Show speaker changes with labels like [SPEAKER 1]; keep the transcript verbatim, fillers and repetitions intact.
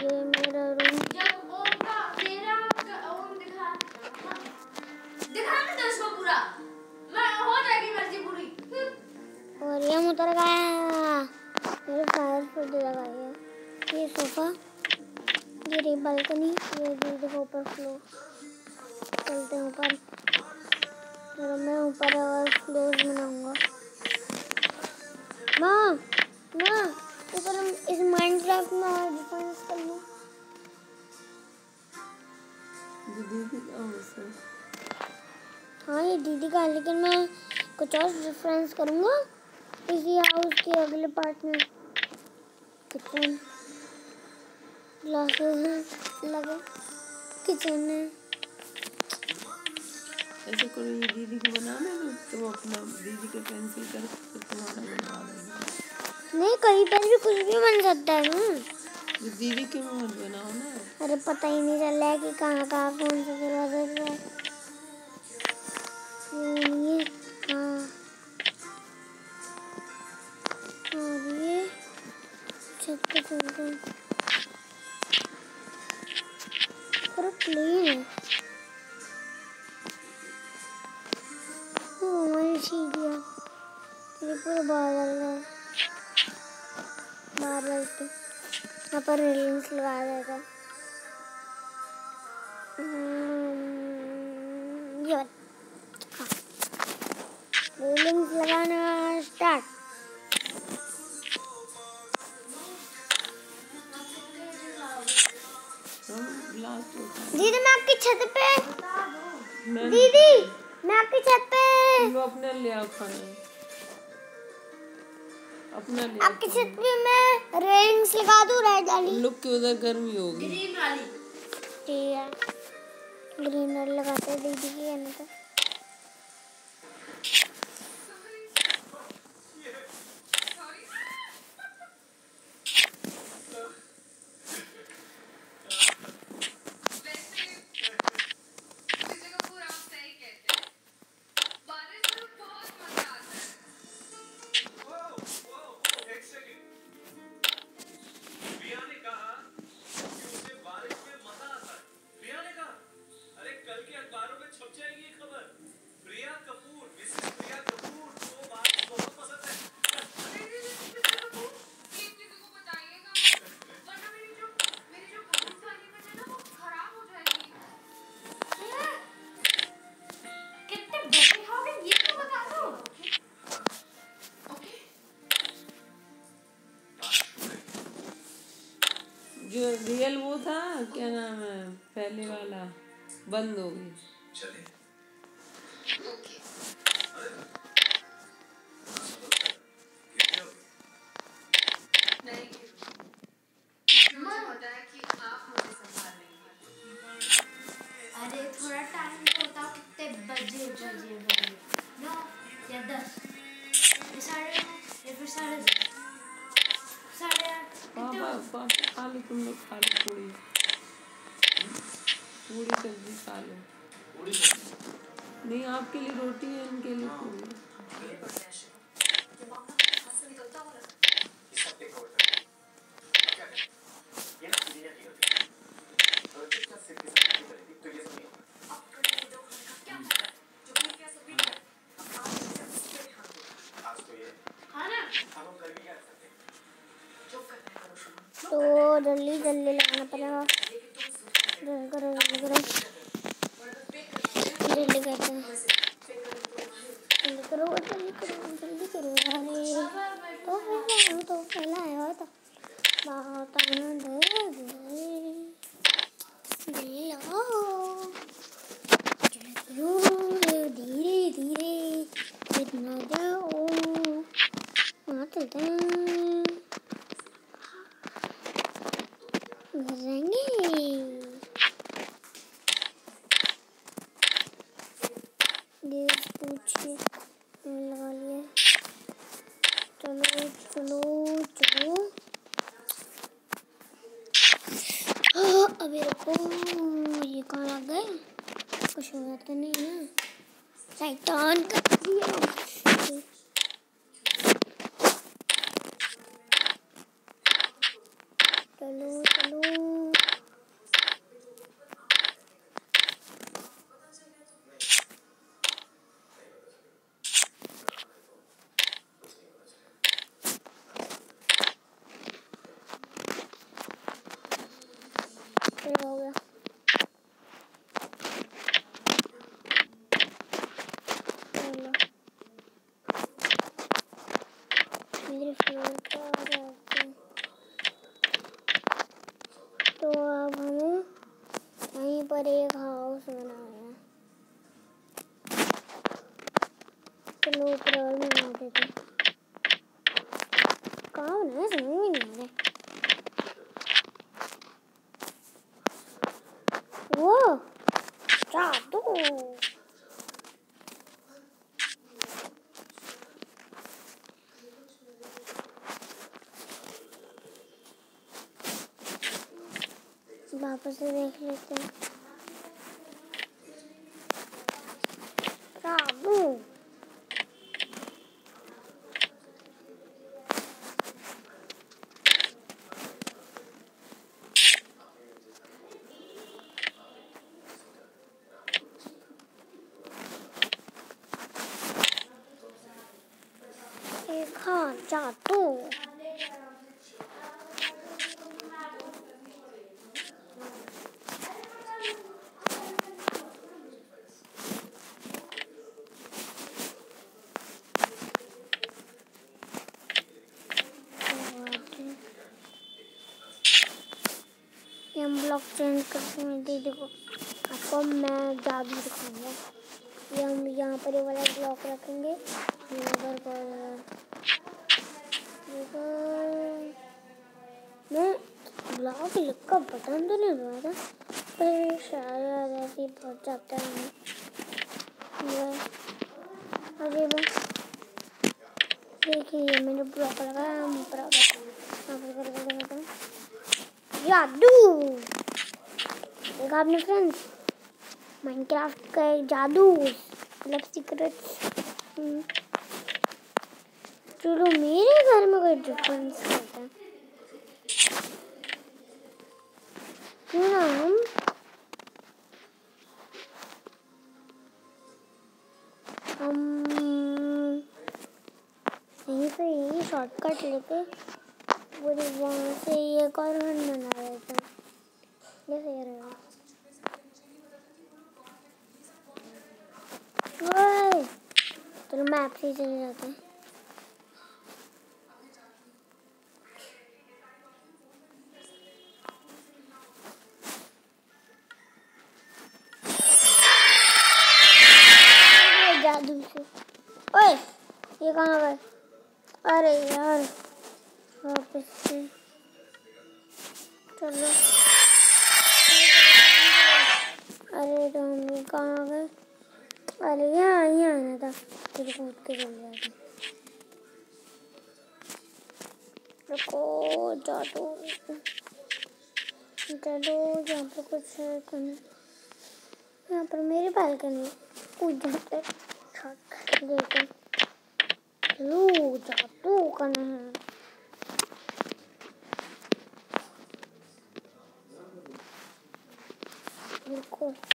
[SPEAKER 1] ये मेरा रूम।
[SPEAKER 2] जब ओम का तेरा ओम दिखा दिखा ना दस को पूरा मैं हो जाएगी मर्जी पूरी।
[SPEAKER 1] और ये उतर गया मेरे फायर फुट लगाई है। ये सोफा, ये रही बालकनी, ये दीदी का ऊपर फ्लोर। चलते हैं ऊपर, तो मैं ऊपर और फ्लोर बनाऊंगा। माँ माँ ऊपर हम इस माइनक्राफ्ट में और डिफरेंस कर लूँ।
[SPEAKER 3] दीदी का वैसे
[SPEAKER 1] हाँ ये दीदी का, लेकिन मैं कुछ और डिफरेंस करूँगा इसी हाउस के अगले पार्ट में। किचन ग्लासेस हैं लगे, किचन है।
[SPEAKER 3] ऐसे करो, ये दीदी को बनाना है, तुम अपना दीदी का पेंसिल कर तो तुम्हारा बना देना।
[SPEAKER 1] नहीं कहीं पर भी कुछ भी बन सकता है ना।
[SPEAKER 3] तो दीदी के मत बनाओ ना।
[SPEAKER 1] अरे पता ही नहीं चल रहा है कि कहाँ कहाँ कौन सा दरवाजा है। ये हाँ और ये छत पे चलते हैं। पूरा प्लेन है। ओ मैंने सीख दिया। ये पूरा बादल है, बादल पे यहाँ पर रेलिंग्स लगा देगा। ये हाँ रेलिंग्स लगाना स्टार्ट। दीदी मैं आपकी छत पे, दीदी मैं आपकी छत पे।
[SPEAKER 3] लो अपने ले आओ खाना, अपना ले
[SPEAKER 1] आपकी छत पे मैं रेलिंग्स लगा दूँ रेड वाली।
[SPEAKER 3] लुक की उधर गर्मी होगी।
[SPEAKER 2] ग्रीन वाली
[SPEAKER 1] ठीक है, ग्रीन वाली लगाते हैं दीदी की है तो।
[SPEAKER 3] जो रियल वो था क्या नाम है पहले वाला बंद हो गई।
[SPEAKER 4] चले
[SPEAKER 2] अरे थोड़ा टाइम तो बताओ कितने बजे बजे बजे नौ या दस या साढ़े नौ या फिर साढ़े दस साढ़े आठ
[SPEAKER 3] पापा खा लो, तुम लोग खा लो पूरी पूरी सब्जी खा लो। नहीं आपके लिए रोटी है, इनके लिए पूरी।
[SPEAKER 1] तो जल्दी जल्दी लगाना पड़ेगा। जल्दी करो जल्दी करो जल्दी करते हैं, जल्दी करो जल्दी करो जल्दी करो। अरे तो फिर तो पहला आया था बहुत आनंद है। धीरे धीरे जितना जाओ वहाँ चलते हैं ये पूछे लगा लिया। चलो चलो चलो अभी रुको, ये कहाँ लग गए? कुछ हो जाता नहीं है, शैतान कर दिया। चलो चलो पर एक हाउस बना है। चलो ऊपर और बना देते। कहाँ बना है समझ में नहीं आ रहा। वो जादू। वापस से देख लेते हैं। जादू। एक हाँ जादू। हम ब्लॉक चेंज करते हैं दीदी को। आपको मैं जादू दिखाऊंगा। ये हम यहाँ पर ये वाला ब्लॉक रखेंगे। इधर पर मैं ब्लॉक लिखकर बटन तो नहीं दबा था पर शायद ऐसे ही पहुँच जाता है। अरे बस देखिए मैंने ब्लॉक लगाया। हम ऊपर जादू देखा आपने फ्रेंड्स। माइनक्राफ्ट का एक जादू मतलब सीक्रेट्स। चलो मेरे घर में कोई डिफरेंस करता है क्यों ना हम हम यहीं से यही शॉर्टकट लेके पूरे वहाँ से एक और घर बना रहे थे। ये सही रहेगा। चलो मैप से चले जाते हैं। जादू से ओए ये कहाँ गए? अरे यार वापस से चलो। अरे तो हम कहाँ गए? अरे यहाँ यहाँ आना था। फिर कूद के चल जाते। रुको जादू जादू यहाँ पर कुछ है। यहाँ पर मेरी बालकनी कूद जाते लेकिन लो जादू करना है। देखो